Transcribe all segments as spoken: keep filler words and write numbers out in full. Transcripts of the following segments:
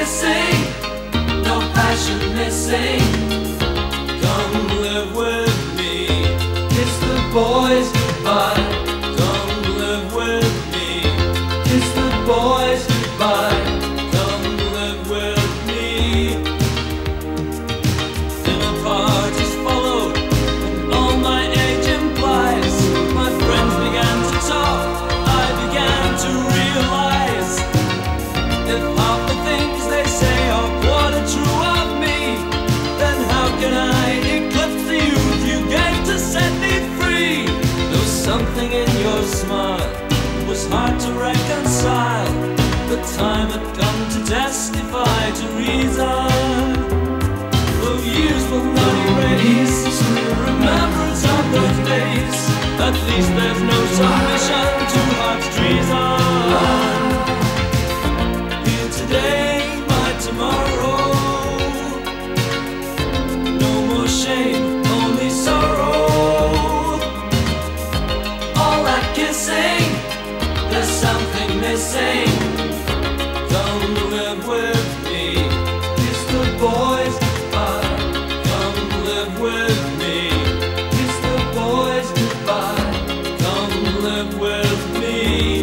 kissing, no passion missing. Come live with me, kiss the boys goodbye. Come live with me, kiss the boys goodbye. Come live with me. Dinner parties followed, and all my age implies. My friends began to talk, I began to realize, if half the things they say are quarter true of me, then how can I eclipse the youth you gave to set me free? There was something in your smile, it was hard to reconcile. The time had come to testify to reason. Though years will not erase remembrance of those days, at least there's no submission to heart's treason. Here today, my tomorrow, no more shame, only sorrow. All that kissing, there's something missing. Come live with me, kiss the boys goodbye. Come live with me, kiss the boys goodbye. Come live with me.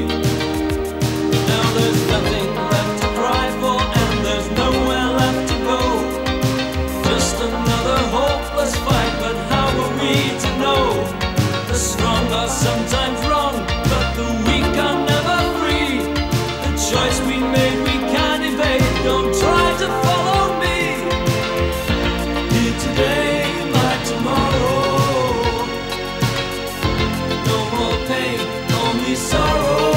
Now there's nothing left to cry for, and there's nowhere left to go. Just another hopeless fight, but how are we to know? The strong are sometimes wrong, but the weak are never free. The choice we made we can't evade, don't try to follow me. Here today, my tomorrow, no more pain, only sorrow.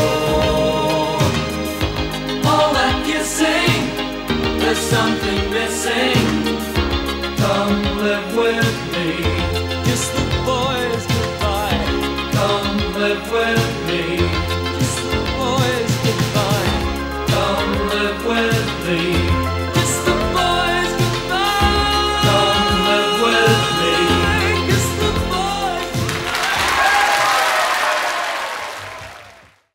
All that kissing, there's something missing. Come live with me, kiss the boys goodbye. Come live with me, kiss the boys goodbye. Come live with me.